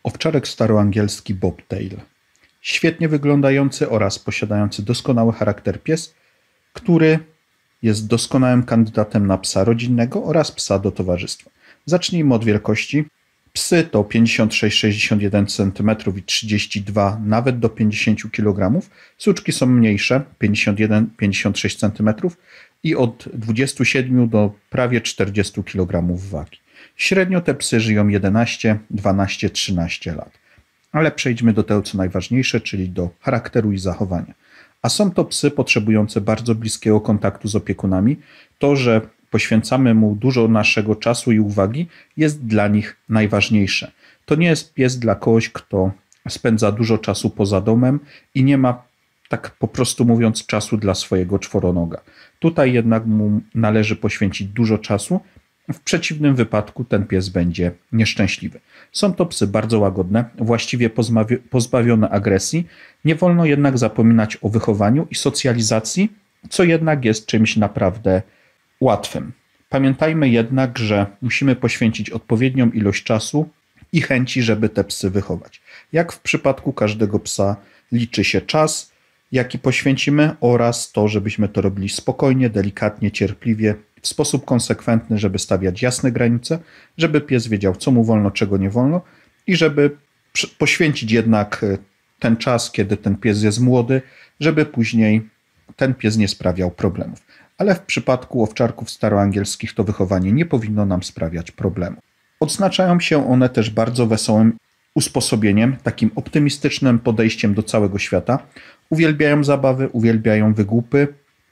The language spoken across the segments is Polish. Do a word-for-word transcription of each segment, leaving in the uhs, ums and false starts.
Owczarek staroangielski Bobtail. Świetnie wyglądający oraz posiadający doskonały charakter pies, który jest doskonałym kandydatem na psa rodzinnego oraz psa do towarzystwa. Zacznijmy od wielkości. Psy to pięćdziesiąt sześć sześćdziesiąt jeden centymetrów i trzydzieści dwa nawet do pięćdziesiąt kilogramów. Suczki są mniejsze, pięćdziesiąt jeden pięćdziesiąt sześć centymetrów i od dwudziestu siedmiu do prawie czterdziestu kilogramów wagi. Średnio te psy żyją jedenaście, dwanaście, trzynaście lat. Ale przejdźmy do tego, co najważniejsze, czyli do charakteru i zachowania. A są to psy potrzebujące bardzo bliskiego kontaktu z opiekunami. To, że poświęcamy mu dużo naszego czasu i uwagi, jest dla nich najważniejsze. To nie jest pies dla kogoś, kto spędza dużo czasu poza domem i nie ma, tak po prostu mówiąc, czasu dla swojego czworonoga. Tutaj jednak mu należy poświęcić dużo czasu. W przeciwnym wypadku ten pies będzie nieszczęśliwy. Są to psy bardzo łagodne, właściwie pozbawione agresji. Nie wolno jednak zapominać o wychowaniu i socjalizacji, co jednak jest czymś naprawdę łatwym. Pamiętajmy jednak, że musimy poświęcić odpowiednią ilość czasu i chęci, żeby te psy wychować. Jak w przypadku każdego psa liczy się czas, jaki poświęcimy, oraz to, żebyśmy to robili spokojnie, delikatnie, cierpliwie, w sposób konsekwentny, żeby stawiać jasne granice, żeby pies wiedział, co mu wolno, czego nie wolno i żeby poświęcić jednak ten czas, kiedy ten pies jest młody, żeby później ten pies nie sprawiał problemów. Ale w przypadku owczarków staroangielskich to wychowanie nie powinno nam sprawiać problemu. Odznaczają się one też bardzo wesołym usposobieniem, takim optymistycznym podejściem do całego świata. Uwielbiają zabawy, uwielbiają wygłupy.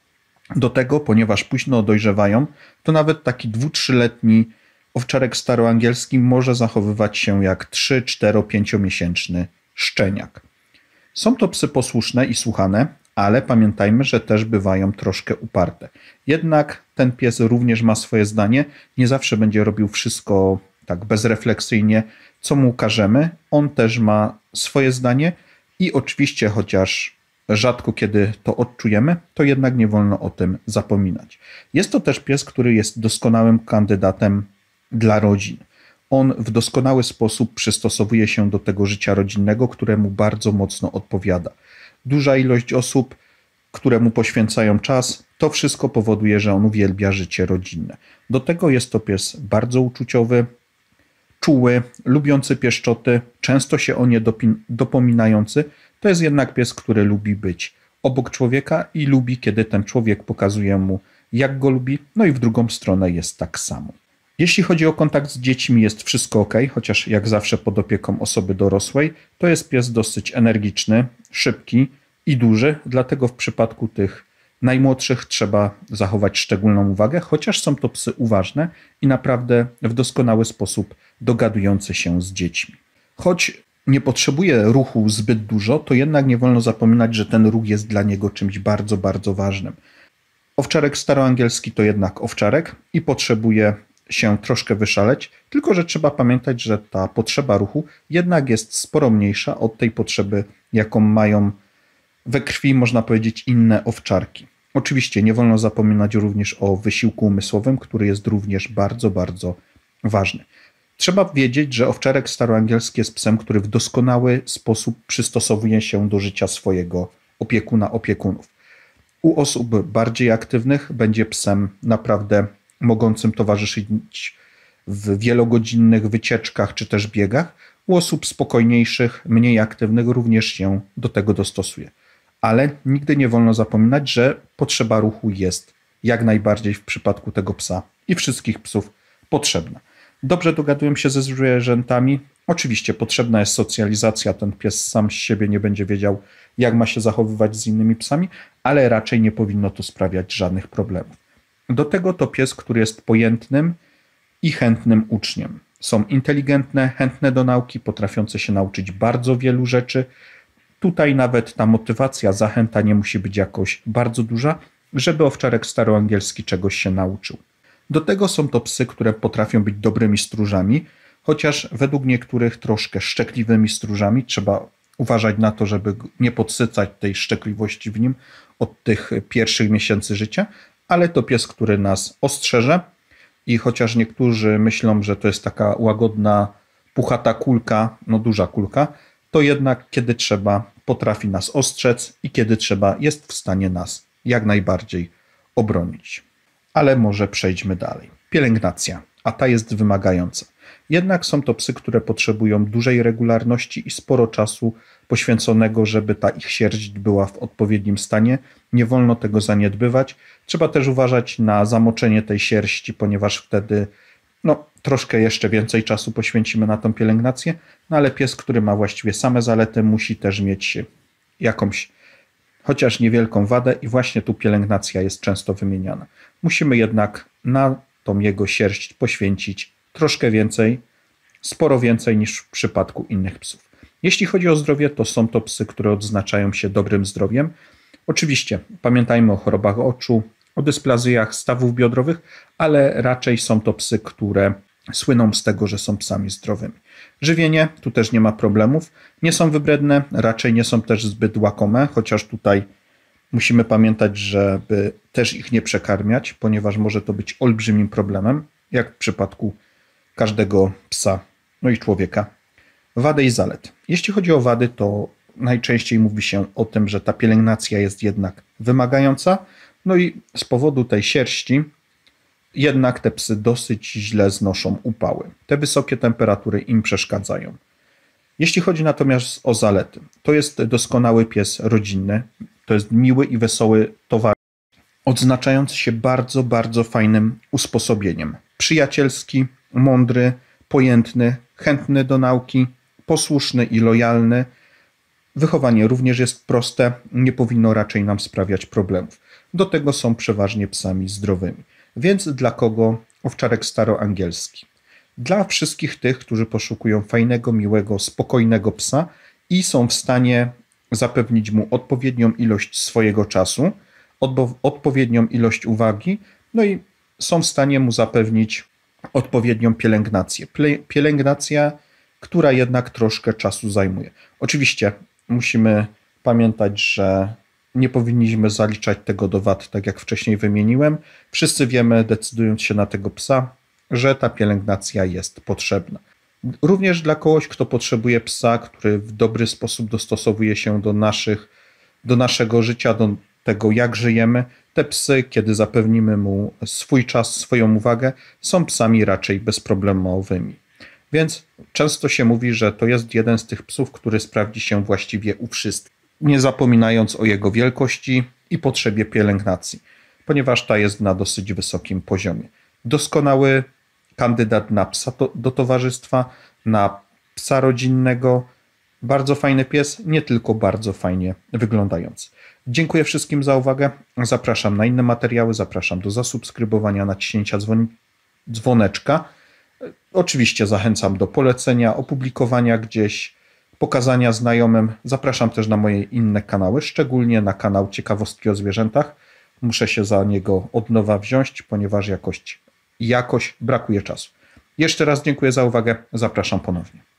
Do tego, ponieważ późno dojrzewają, to nawet taki dwu-, trzyletni owczarek staroangielski może zachowywać się jak trzy-, cztero-, pięciomiesięczny szczeniak. Są to psy posłuszne i słuchane, ale pamiętajmy, że też bywają troszkę uparte. Jednak ten pies również ma swoje zdanie, nie zawsze będzie robił wszystko tak bezrefleksyjnie, co mu każemy. On też ma swoje zdanie i oczywiście, chociaż rzadko kiedy to odczujemy, to jednak nie wolno o tym zapominać. Jest to też pies, który jest doskonałym kandydatem dla rodzin. On w doskonały sposób przystosowuje się do tego życia rodzinnego, któremu bardzo mocno odpowiada. Duża ilość osób, które mu poświęcają czas, to wszystko powoduje, że on uwielbia życie rodzinne. Do tego jest to pies bardzo uczuciowy, czuły, lubiący pieszczoty, często się o nie dopominający. To jest jednak pies, który lubi być obok człowieka i lubi, kiedy ten człowiek pokazuje mu, jak go lubi, no i w drugą stronę jest tak samo. Jeśli chodzi o kontakt z dziećmi, jest wszystko ok, chociaż jak zawsze pod opieką osoby dorosłej. To jest pies dosyć energiczny, szybki i duży, dlatego w przypadku tych najmłodszych trzeba zachować szczególną uwagę, chociaż są to psy uważne i naprawdę w doskonały sposób dogadujące się z dziećmi. Choć nie potrzebuje ruchu zbyt dużo, to jednak nie wolno zapominać, że ten ruch jest dla niego czymś bardzo, bardzo ważnym. Owczarek staroangielski to jednak owczarek i potrzebuje się troszkę wyszaleć, tylko że trzeba pamiętać, że ta potrzeba ruchu jednak jest sporo mniejsza od tej potrzeby, jaką mają we krwi, można powiedzieć, inne owczarki. Oczywiście nie wolno zapominać również o wysiłku umysłowym, który jest również bardzo, bardzo ważny. Trzeba wiedzieć, że owczarek staroangielski jest psem, który w doskonały sposób przystosowuje się do życia swojego opiekuna, opiekunów. U osób bardziej aktywnych będzie psem naprawdę mogącym towarzyszyć w wielogodzinnych wycieczkach czy też biegach. U osób spokojniejszych, mniej aktywnych również się do tego dostosuje. Ale nigdy nie wolno zapominać, że potrzeba ruchu jest jak najbardziej w przypadku tego psa i wszystkich psów potrzebna. Dobrze dogadują się ze zwierzętami. Oczywiście potrzebna jest socjalizacja. Ten pies sam z siebie nie będzie wiedział, jak ma się zachowywać z innymi psami, ale raczej nie powinno to sprawiać żadnych problemów. Do tego to pies, który jest pojętnym i chętnym uczniem. Są inteligentne, chętne do nauki, potrafiące się nauczyć bardzo wielu rzeczy. Tutaj nawet ta motywacja, zachęta nie musi być jakoś bardzo duża, żeby owczarek staroangielski czegoś się nauczył. Do tego są to psy, które potrafią być dobrymi stróżami, chociaż według niektórych troszkę szczekliwymi stróżami. Trzeba uważać na to, żeby nie podsycać tej szczekliwości w nim od tych pierwszych miesięcy życia, ale to pies, który nas ostrzeże i chociaż niektórzy myślą, że to jest taka łagodna puchata kulka, no duża kulka, to jednak kiedy trzeba, potrafi nas ostrzec i kiedy trzeba, jest w stanie nas jak najbardziej obronić. Ale może przejdźmy dalej. Pielęgnacja, a ta jest wymagająca. Jednak są to psy, które potrzebują dużej regularności i sporo czasu poświęconego, żeby ta ich sierść była w odpowiednim stanie. Nie wolno tego zaniedbywać. Trzeba też uważać na zamoczenie tej sierści, ponieważ wtedy no, troszkę jeszcze więcej czasu poświęcimy na tą pielęgnację, no ale pies, który ma właściwie same zalety, musi też mieć jakąś chociaż niewielką wadę i właśnie tu pielęgnacja jest często wymieniana. Musimy jednak na tą jego sierść poświęcić troszkę więcej, sporo więcej niż w przypadku innych psów. Jeśli chodzi o zdrowie, to są to psy, które odznaczają się dobrym zdrowiem. Oczywiście pamiętajmy o chorobach oczu, o dysplazjach stawów biodrowych, ale raczej są to psy, które słyną z tego, że są psami zdrowymi. Żywienie, tu też nie ma problemów. Nie są wybredne, raczej nie są też zbyt łakome, chociaż tutaj musimy pamiętać, żeby też ich nie przekarmiać, ponieważ może to być olbrzymim problemem, jak w przypadku każdego psa, no i człowieka. Wady i zalet. Jeśli chodzi o wady, to najczęściej mówi się o tym, że ta pielęgnacja jest jednak wymagająca, no i z powodu tej sierści jednak te psy dosyć źle znoszą upały. Te wysokie temperatury im przeszkadzają. Jeśli chodzi natomiast o zalety, to jest doskonały pies rodzinny, to jest miły i wesoły towarzysz, odznaczający się bardzo, bardzo fajnym usposobieniem. Przyjacielski, mądry, pojętny, chętny do nauki, posłuszny i lojalny. Wychowanie również jest proste, nie powinno raczej nam sprawiać problemów. Do tego są przeważnie psami zdrowymi. Więc dla kogo owczarek staroangielski? Dla wszystkich tych, którzy poszukują fajnego, miłego, spokojnego psa i są w stanie zapewnić mu odpowiednią ilość swojego czasu, odpowiednią ilość uwagi, no i są w stanie mu zapewnić odpowiednią pielęgnację. Pielęgnacja, która jednak troszkę czasu zajmuje. Oczywiście musimy pamiętać, że nie powinniśmy zaliczać tego do wad, tak jak wcześniej wymieniłem. Wszyscy wiemy, decydując się na tego psa, że ta pielęgnacja jest potrzebna. Również dla kogoś, kto potrzebuje psa, który w dobry sposób dostosowuje się do naszych, do naszego życia, do tego, jak żyjemy. Te psy, kiedy zapewnimy mu swój czas, swoją uwagę, są psami raczej bezproblemowymi. Więc często się mówi, że to jest jeden z tych psów, który sprawdzi się właściwie u wszystkich, nie zapominając o jego wielkości i potrzebie pielęgnacji, ponieważ ta jest na dosyć wysokim poziomie. Doskonały kandydat na psa to, do towarzystwa, na psa rodzinnego. Bardzo fajny pies, nie tylko bardzo fajnie wyglądający. Dziękuję wszystkim za uwagę. Zapraszam na inne materiały, zapraszam do zasubskrybowania, naciśnięcia dzwon dzwoneczka. Oczywiście zachęcam do polecenia, opublikowania gdzieś, pokazania znajomym. Zapraszam też na moje inne kanały, szczególnie na kanał Ciekawostki o zwierzętach. Muszę się za niego od nowa wziąć, ponieważ jakoś, jakoś brakuje czasu. Jeszcze raz dziękuję za uwagę. Zapraszam ponownie.